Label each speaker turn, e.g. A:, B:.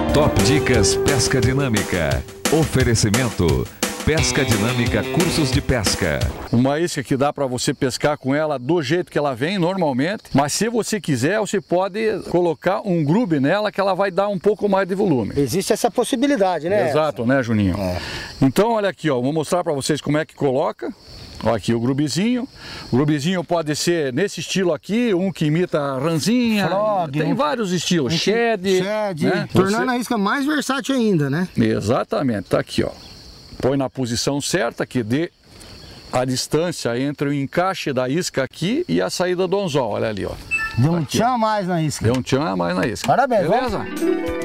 A: Top Dicas Pesca Dinâmica. Oferecimento Pesca Dinâmica Cursos de Pesca.
B: Uma isca que dá para você pescar com ela do jeito que ela vem normalmente, mas se você quiser, você pode colocar um grube nela que ela vai dar um pouco mais de volume.
C: Existe essa possibilidade, né?
B: Exato, né, Juninho? É. Então, olha aqui, ó, vou mostrar para vocês como é que coloca. Olha aqui o grubezinho. O grubezinho pode ser nesse estilo aqui, um que imita ranzinha.
C: Frog,
B: tem vários estilos. Shed.
C: Né? Tornando a isca mais versátil ainda, né?
B: Exatamente, tá aqui, ó. Põe na posição certa que dê a distância entre o encaixe da isca aqui e a saída do anzol. Olha ali, ó.
C: Deu um tchan a mais na isca.
B: Deu um tchan a mais na isca.
C: Parabéns,
B: beleza?
C: Vamos.